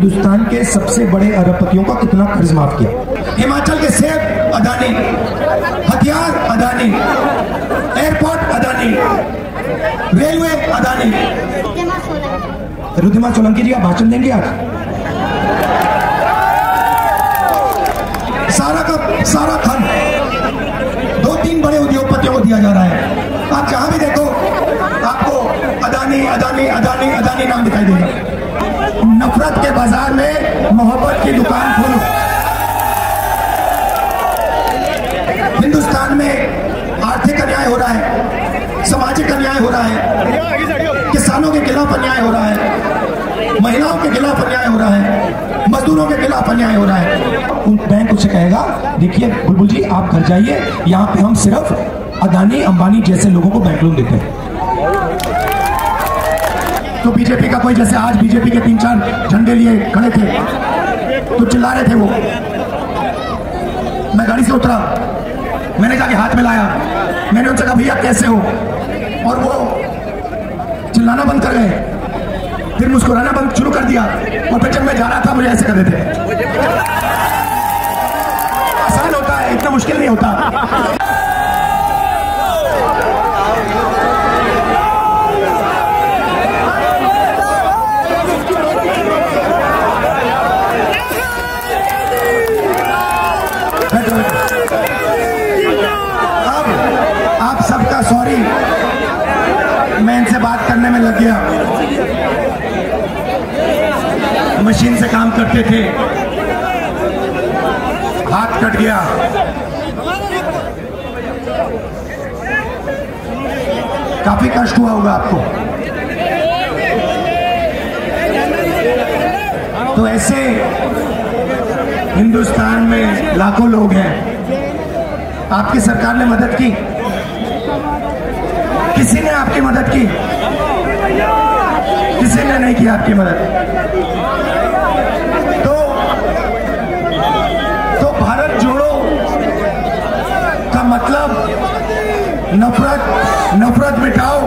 हिंदुस्तान के सबसे बड़े अरबपतियों का कितना कर्ज माफ किया? हिमाचल के सेब अदानी, हथियार अदानी, एयरपोर्ट अदानी, रेलवे अदानी। रुद्धिमा सोलंकी जी आप भाषण देंगे आज? सारा का सारा धन 2-3 बड़े उद्योगपतियों को दिया जा रहा है। आप जहां भी देखो आपको अदानी अदानी अदानी अदानी नाम दिखाई देगा। नफरत के बाजार में मोहब्बत की दुकान खोलो। हिंदुस्तान में आर्थिक अन्याय हो रहा है, सामाजिक अन्याय हो रहा है, किसानों के खिलाफ अन्याय हो रहा है, महिलाओं के खिलाफ अन्याय हो रहा है, मजदूरों के खिलाफ अन्याय हो रहा है। बैंक उससे कहेगा देखिए बुलबुल जी आप घर जाइए, यहाँ पे हम सिर्फ अदानी अंबानी जैसे लोगों को बैंक लोन देते हैं। तो बीजेपी का कोई, जैसे आज बीजेपी के 3-4 झंडे लिए खड़े थे तो चिल्ला रहे थे वो, मैं गाड़ी से उतरा, मैंने जाके हाथ मिलाया, मैंने उनसे कहा भैया कैसे हो, और वो चिल्लाना बंद कर गए, फिर मुस्कुराना बंद शुरू कर दिया, और फिर जब मैं जा रहा था मुझे ऐसे कर रहे थे। आसान होता है, इतना मुश्किल नहीं होता। आप सबका सॉरी, मैं इनसे बात करने में लग गया। मशीन से काम करते थे, हाथ कट गया, काफी कष्ट हुआ होगा आपको। तो ऐसे हिंदुस्तान में लाखों लोग हैं। आपकी सरकार ने मदद की? किसी ने आपकी मदद की? किसी ने नहीं की आपकी मदद। तो भारत जोड़ो का मतलब नफरत मिटाओ,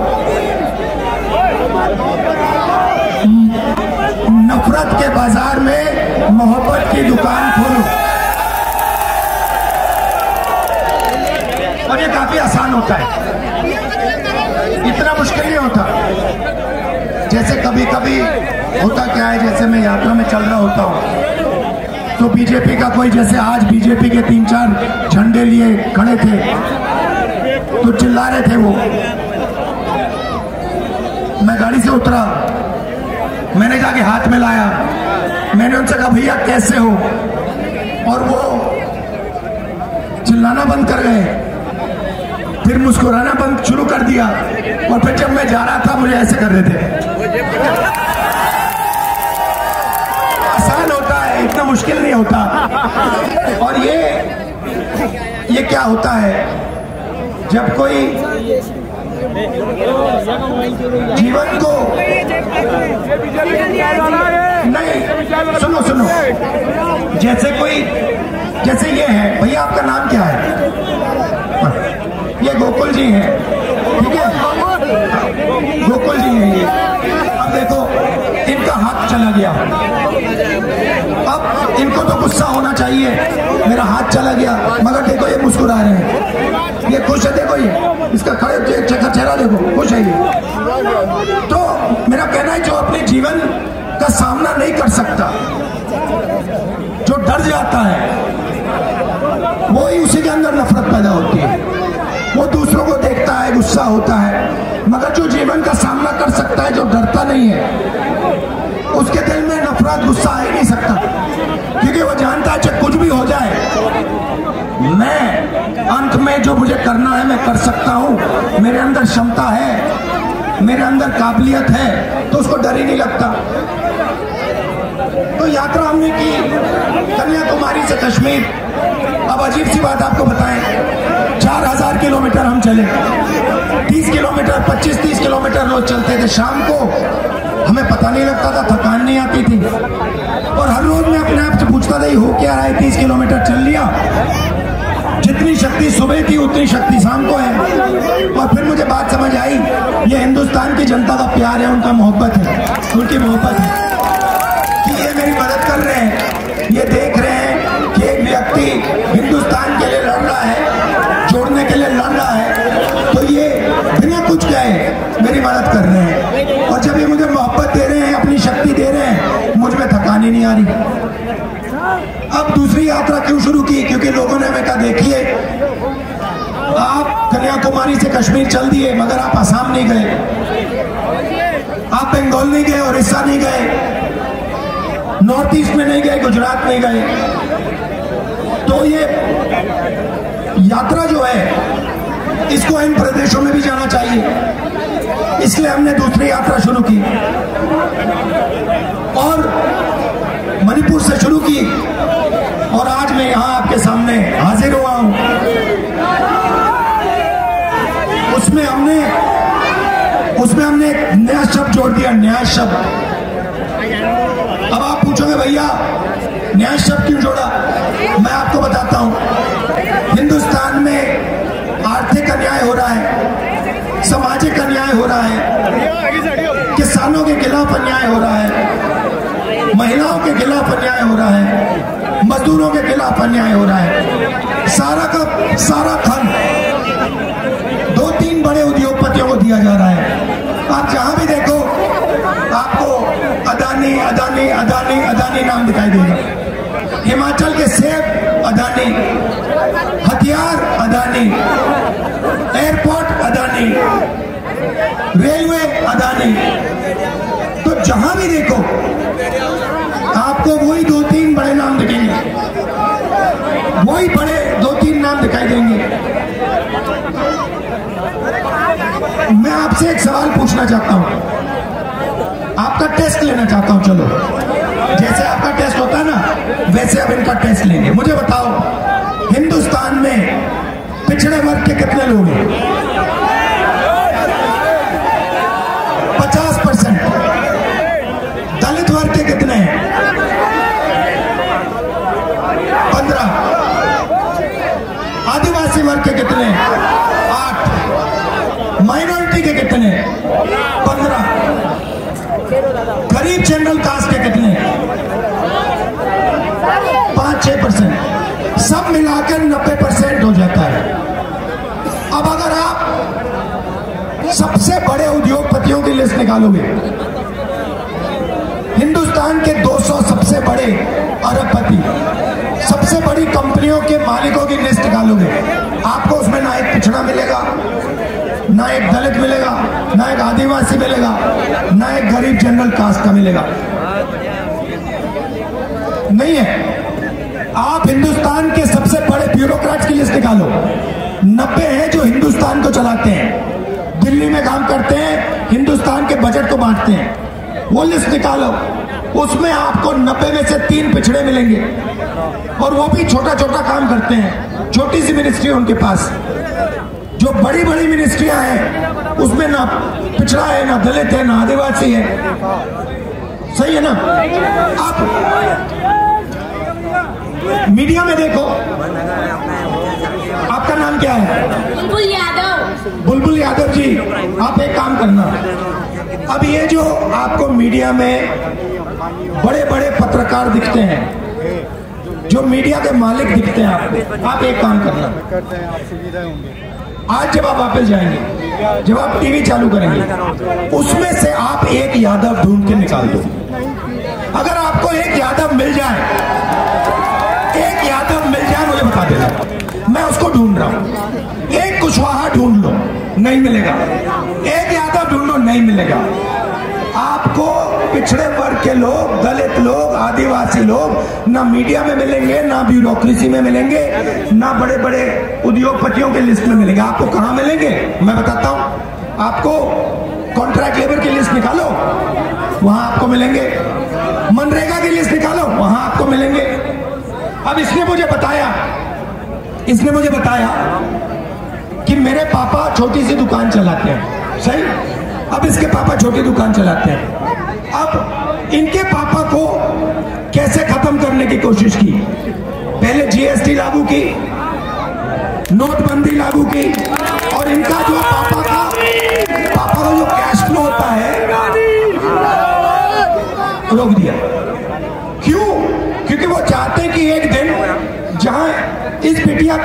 नफरत के बाजार में मोहब्बत की दुकान खोलो। और ये काफी आसान होता है, इतना मुश्किल नहीं होता। जैसे कभी कभी होता क्या है, जैसे मैं यात्रा में चल रहा होता हूँ तो बीजेपी का कोई, जैसे आज बीजेपी के 3-4 झंडे लिए खड़े थे तो चिल्ला रहे थे वो, मैं गाड़ी से उतरा, मैंने जाके हाथ मिलाया, मैंने उनसे कहा भैया कैसे हो, और वो चिल्लाना बंद कर गए, फिर मुस्कुराना बंद शुरू कर दिया, और फिर जब मैं जा रहा था मुझे ऐसे कर रहे थे। आसान होता है, इतना मुश्किल नहीं होता। और ये क्या होता है, जब कोई जीवन को नहीं, सुनो, जैसे ये है, भैया आपका नाम क्या है? ये गोकुल जी हैं, ठीक है, गोकुल जी हैं ये। अब देखो इनका हाथ चला गया, अब इनको तो गुस्सा होना चाहिए, मेरा हाथ चला गया, मगर देखो ये मुस्कुरा रहे हैं, ये खुश है, देखो ये इसका खड़े चेहरा देखो, खुश है ये। तो मेरा कहना है जो अपने जीवन का सामना नहीं कर सकता, जो डर जाता है, वो ही उसी के अंदर नफरत पैदा होती है। वो दूसरों को देखता है, गुस्सा होता है, मगर जो जीवन का सामना कर सकता है, जो डरता नहीं है, उसके दिल में नफरत गुस्सा आ ही नहीं सकता, क्योंकि वो जानता है चाहे कुछ भी हो जाए, मैं अंत में जो मुझे करना है मैं कर सकता हूँ, मेरे अंदर क्षमता है, मेरे अंदर काबिलियत है, तो उसको डर ही नहीं लगता। तो यात्रा हमने की कन्याकुमारी से कश्मीर। अब अजीब सी बात आपको बताएं, 4000 किलोमीटर हम चले, 30 किलोमीटर 25-30 किलोमीटर रोज चलते थे। शाम को हमें पता नहीं लगता था, थकान नहीं आती थी, और हर रोज मैं अपने आप से पूछता था ये हो क्या रहा है, 30 किलोमीटर चल लिया, जितनी शक्ति सुबह थी उतनी शक्ति शाम को है। और फिर मुझे बात समझ आई, ये हिंदुस्तान की जनता का प्यार है, उनका मोहब्बत है, उनकी मोहब्बत है। कि ये मेरी मदद कर रहे हैं, ये देख रहे हैं कि एक व्यक्ति हिंदुस्तान के लिए लड़ रहा है, जोड़ने के लिए लड़ रहा है, तो ये बिना कुछ कहे मेरी मदद कर रहे हैं। और जब ये मुझे मोहब्बत दे रहे हैं, अपनी शक्ति दे रहे हैं, मुझ में थकान ही नहीं आ रही। अब दूसरी यात्रा क्यों शुरू की? क्योंकि लोगों ने हमें कहा देखिए आप कन्याकुमारी से कश्मीर चल दिए मगर आप आसाम नहीं गए, आप बंगाल नहीं गए, उड़ीसा नहीं गए, नॉर्थ ईस्ट में नहीं गए, गुजरात नहीं गए। तो ये यात्रा जो है इसको इन प्रदेशों में भी जाना चाहिए, इसलिए हमने दूसरी यात्रा शुरू की और मणिपुर से शुरू की और आज मैं यहां आपके सामने हाजिर हुआ हूं। उसमें हमने एक नया शब्द जोड़ दिया, न्याय शब्द। अब आप पूछोगे भैया न्याय शब्द क्यों जोड़ा? मैं आपको बताता हूं। हिंदुस्तान में आर्थिक अन्याय हो रहा है, सामाजिक अन्याय हो रहा है, किसानों के खिलाफ अन्याय हो रहा है, महिलाओं के खिलाफ अन्याय हो रहा है, मजदूरों के खिलाफ अन्याय हो रहा है। सारा का सारा धन 2-3 बड़े उद्योगपतियों को दिया जा रहा है। आप जहां भी देखो आपको अदानी अदानी अदानी अदानी नाम दिखाई देगा। हिमाचल के सेब अदानी, हथियार अदानी, एयरपोर्ट अदानी, रेलवे अदानी। तो जहां भी देखो आपको वही 2-3 बड़े नाम दिखेंगे, वही बड़े 2-3 नाम दिखाई देंगे। मैं आपसे एक सवाल पूछना चाहता हूं, आपका टेस्ट लेना चाहता हूं। चलो जैसे आपका टेस्ट होता है ना वैसे अब इनका टेस्ट लेंगे। मुझे बताओ हिंदुस्तान में पिछड़े वर्ग के कितने लोग हैं? 50%। दलित वर्ग के कितने हैं? 15। आदिवासी वर्ग के कितने हैं? 8। माइनॉरिटी के कितने? 15। गरीब जनरल कास्ट के कितने? 5-6%। सब मिलाकर 90% हो जाता है। अब अगर आप सबसे बड़े उद्योगपतियों की लिस्ट निकालोगे, हिंदुस्तान के 200 सबसे बड़े अरबपति, सबसे बड़ी कंपनियों के मालिकों की लिस्ट निकालोगे, आपको उसमें ना एक पिछड़ा मिलेगा, ना एक दलित मिलेगा, ना एक आदिवासी मिलेगा, ना एक गरीब जनरल कास्ट का मिलेगा। नहीं है। आप हिंदुस्तान के सबसे बड़े ब्यूरोक्रेट्स की लिस्ट निकालो, 90 हैं जो हिंदुस्तान को चलाते हैं, दिल्ली में काम करते हैं, हिंदुस्तान के बजट को बांटते हैं। वो लिस्ट निकालो, उसमें आपको 90 में से 3 पिछड़े मिलेंगे और वो भी छोटा छोटा काम करते हैं, छोटी सी मिनिस्ट्री उनके पास। जो बड़ी बड़ी मिनिस्ट्रियां हैं उसमें ना पिछड़ा है, ना दलित है, ना आदिवासी है। सही है ना? आप मीडिया में देखो, आपका नाम क्या है? बुलबुल यादव। बुलबुल यादव जी, आप एक काम करना, अब ये जो आपको मीडिया में बड़े बड़े पत्रकार दिखते हैं, जो मीडिया के मालिक दिखते हैं आपको, आप एक काम करना, आज जब आप वापस जाएंगे, जब आप टीवी चालू करेंगे, उसमें से आप एक यादव ढूंढ के निकाल दो। अगर आपको एक यादव मिल जाए, मुझे बता देना, मैं उसको ढूंढ रहा हूं। एक कुशवाहा ढूंढ लो, नहीं मिलेगा। एक यादव ढूंढ लो, नहीं मिलेगा। आपको पिछड़े वर्ग के लोग, दलित लोग, आदिवासी लोग ना मीडिया में मिलेंगे, ना ब्यूरोक्रेसी में मिलेंगे, ना बड़े बड़े उद्योगपतियों के लिस्ट में मिलेंगे। आपको कहां मिलेंगे मैं बताता हूं। आपको कॉन्ट्रैक्ट लेबर की लिस्ट निकालो, वहां आपको मिलेंगे। मनरेगा की लिस्ट निकालो, वहां आपको मिलेंगे। अब इसने मुझे बताया कि मेरे पापा छोटी सी दुकान चलाते हैं। सही? अब इसके पापा छोटी दुकान चलाते हैं। अब इनके पापा को कैसे खत्म करने की कोशिश की? पहले जीएसटी लागू की, नोटबंदी लागू की, और इनका जो पापा का जो कैश फ्लो होता है रोक दिया।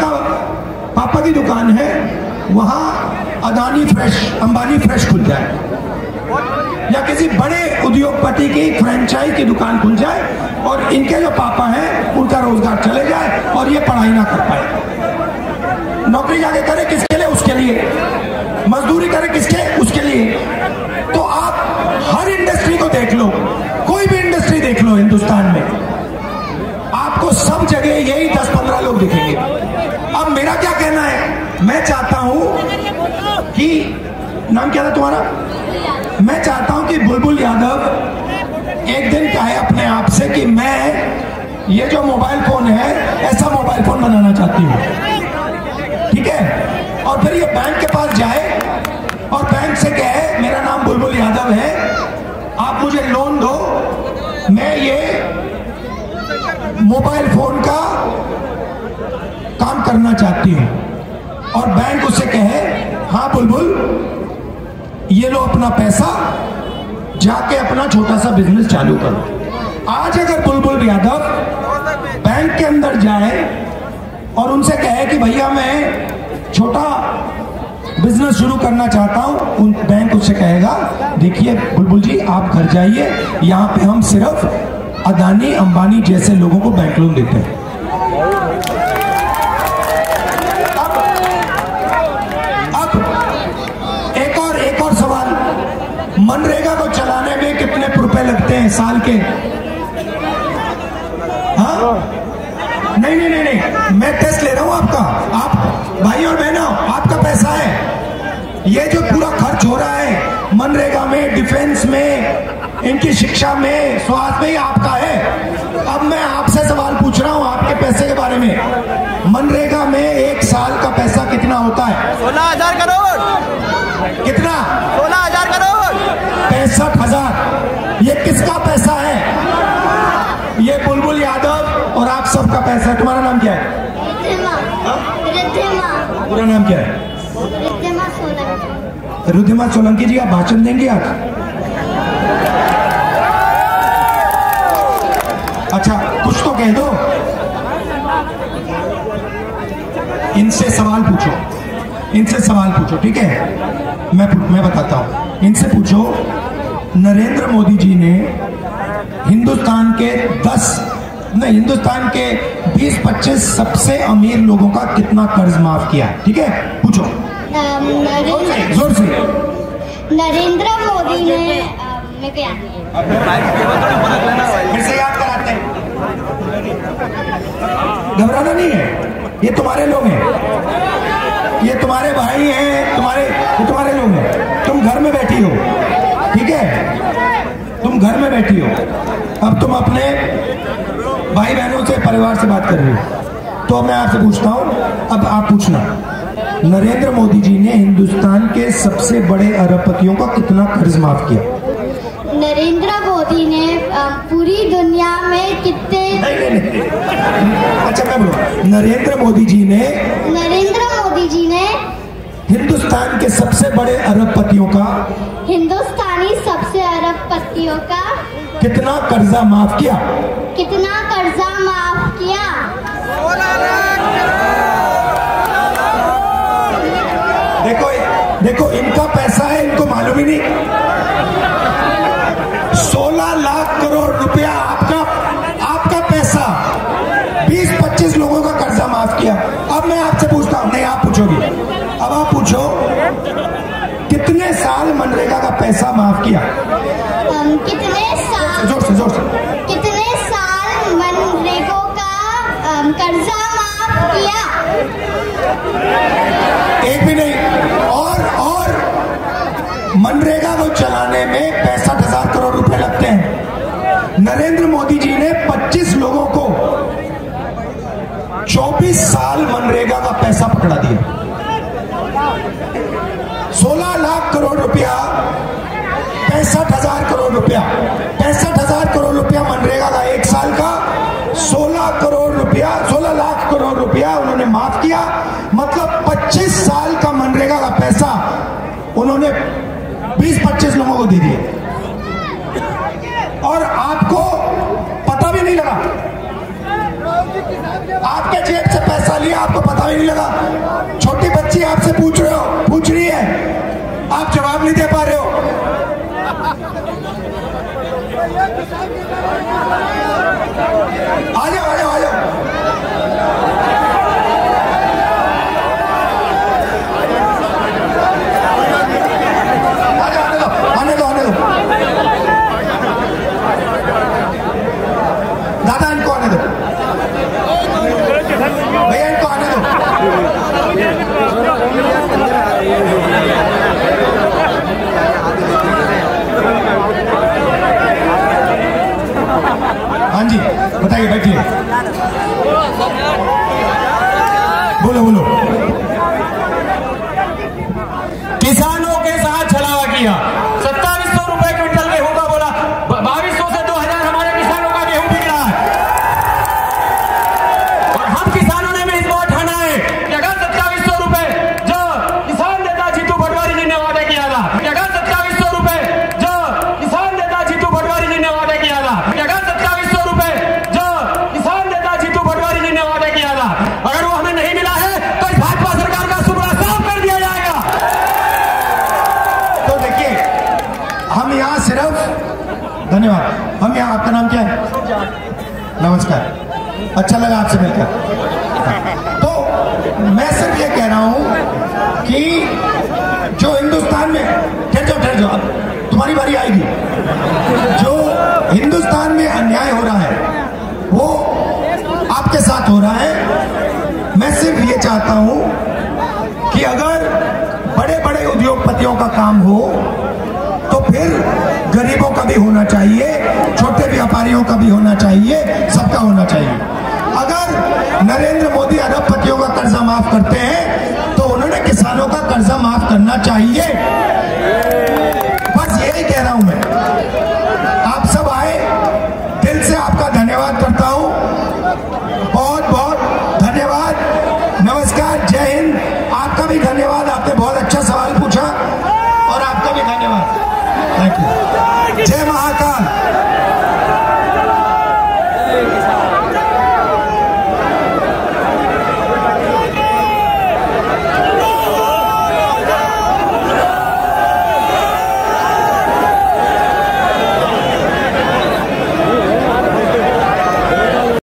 पापा की दुकान है, वहां अदानी फ्रेश, अंबानी फ्रेश खुल जाए, या किसी बड़े उद्योगपति की फ्रेंचाइज की दुकान खुल जाए और इनके जो पापा हैं उनका रोजगार चले जाए और ये पढ़ाई ना कर पाए। नौकरी जाके करे किसके लिए? उसके लिए। मजदूरी करे किसके? उसके लिए। तो आप हर इंडस्ट्री को देख लो, कोई भी इंडस्ट्री देख लो हिंदुस्तान में, आपको सब जगह यही 10-15 लोग दिखेंगे। अब मेरा क्या कहना है, मैं चाहता हूं कि, नाम क्या था तुम्हारा? मैं चाहता हूं कि बुलबुल यादव एक दिन कहे अपने आप से कि मैं ये जो मोबाइल फोन है ऐसा मोबाइल फोन बनाना चाहती हूं, ठीक है? और फिर ये बैंक के पास जाए और बैंक से कहे मेरा नाम बुलबुल यादव है, आप मुझे लोन दो, मैं ये मोबाइल फोन का काम करना चाहती हूं। और बैंक उससे कहे हाँ बुलबुल, ये लो अपना पैसा, जाके अपना छोटा सा बिजनेस चालू करो। आज अगर बुलबुल यादव बैंक के अंदर जाए और उनसे कहे कि भैया मैं छोटा बिजनेस शुरू करना चाहता हूं, उन बैंक उससे कहेगा देखिए बुलबुल जी आप घर जाइए, यहां पे हम सिर्फ अदानी अंबानी जैसे लोगों को बैंक लोन देते हैं। अब एक और सवाल, मनरेगा को चलाने में कितने रुपए लगते हैं साल के? हाँ? नहीं, मैं टेस्ट ले रहा हूं आपका। आप भाई और बहनों, आपका पैसा है, ये जो पूरा खर्च हो रहा है मनरेगा में, डिफेंस में, इनकी शिक्षा में, स्वास्थ्य में, आपका है। अब मैं आपसे सवाल पूछ रहा हूं आपके पैसे के बारे में। मनरेगा में एक साल का पैसा कितना होता है? 16,000 करोड़। कितना? 16,000 करोड़। 65,000। ये किसका पैसा है? ये बुलबुल यादव और आप सबका पैसा है। तुम्हारा नाम क्या है? पूरा नाम क्या है? रुद्धिमा सोलंकी जी, आप भाषण देंगे आज? अच्छा कुछ तो कह दो, इनसे सवाल पूछो, इनसे सवाल पूछो, ठीक है? मैं बताता हूं, इनसे पूछो नरेंद्र मोदी जी ने हिंदुस्तान के 20-25 सबसे अमीर लोगों का कितना कर्ज माफ किया, ठीक है? पूछो जोर से। नरेंद्र मोदी ने मेरे को याद नहीं, फिर से याद कराते हैं, घबराना नहीं है, ये तुम्हारे लोग हैं, ये तुम्हारे भाई हैं, ये तुम्हारे लोग हैं। तुम घर में बैठी हो, ठीक है? तुम घर में बैठी हो, अब तुम अपने भाई बहनों से, परिवार से बात कर रही हो, तो मैं आपसे पूछता हूं, अब आप पूछना, नरेंद्र मोदी जी ने हिंदुस्तान के सबसे बड़े अरबपतियों का कितना कर्ज माफ किया? नरेंद्र मोदी ने पूरी दुनिया में कितने? नहीं। अच्छा मैं बोलूं, नरेंद्र मोदी जी ने हिंदुस्तान के सबसे बड़े अरबपतियों का, हिंदुस्तानी सबसे अरबपतियों का कितना कर्जा माफ किया? कितना कर्जा माफ किया? 16 लाख। देखो इनका पैसा है, इनको मालूम ही नहीं। 16 लाख करोड़ रुपया आपका पैसा, 20-25 लोगों का कर्जा माफ किया। अब मैं आपसे पूछता हूं, नहीं आप पूछोगे, अब आप पूछो कितने साल मनरेगा का पैसा माफ किया? कितने साल? जोर से। कितने साल मनरेगा का कर्जा माफ किया? एक भी नहीं। और मनरेगा को चलाने में 65,000 करोड़ रुपए लगते हैं। नरेंद्र मोदी जी ने 25 लोगों को 24 साल मनरेगा का पैसा पकड़ा दिया। 16 लाख करोड़ रुपया, 65,000 करोड़ रुपया, 65,000 करोड़ रुपया मनरेगा का एक साल का, 16 लाख करोड़ रुपया उन्होंने माफ किया। मतलब 25 साल का मनरेगा का पैसा उन्होंने 20-25 लोगों को दे दिया, और आपको पता भी नहीं लगा। आपके जेब से पैसा लिया, आपको पता भी नहीं लगा। छोटी बच्ची आपसे पूछ रही है, आप जवाब नहीं दे पा रहे हो। आ जाओ आ जाओ आ जाओ। आने दो दादा, इनको आने दो भैया, इनको आने दो। हाँ जी बताइए, बैठिए, बोलो। किसानों के साथ छलावा किया। 2700 रुपए क्विंटल गेहूं का बोला, 2200 से 2000 हमारे किसानों का गेहूं बिक रहा है। और हम किसानों ने भी इस बात ठाना है कि अगर 2700 रुपए जो किसान नेता जीतू पटवारी जी ने वादे किया था, अगर 2700 रुपए जो किसान नेता जीतू पटवारी जी ने वादे किया था, अगर 2700 रुपए जो किसान नेता जीतू पटवारी जी ने वादे किया था, अगर वो हमें नहीं मिला है तो इस भाजपा सरकार का सुपड़ा साफ कर दिया जाएगा। तो देखिए, हम यहाँ सिर्फ, धन्यवाद, हम यहाँ, आपका नाम क्या है? नमस्कार, अच्छा लगा आपसे मिलकर। तो मैं सिर्फ ये कह रहा हूं कि जो हिंदुस्तान में, ठहर जाओ, अब तुम्हारी बारी आएगी। जो हिंदुस्तान में अन्याय हो रहा है वो आपके साथ हो रहा है। मैं सिर्फ ये चाहता हूं कि अगर बड़े बड़े उद्योगपतियों का काम हो तो फिर गरीबों का भी होना चाहिए, छोटे व्यापारियों का भी होना चाहिए, सबका होना चाहिए। अगर नरेंद्र मोदी अरबपतियों का कर्जा माफ करते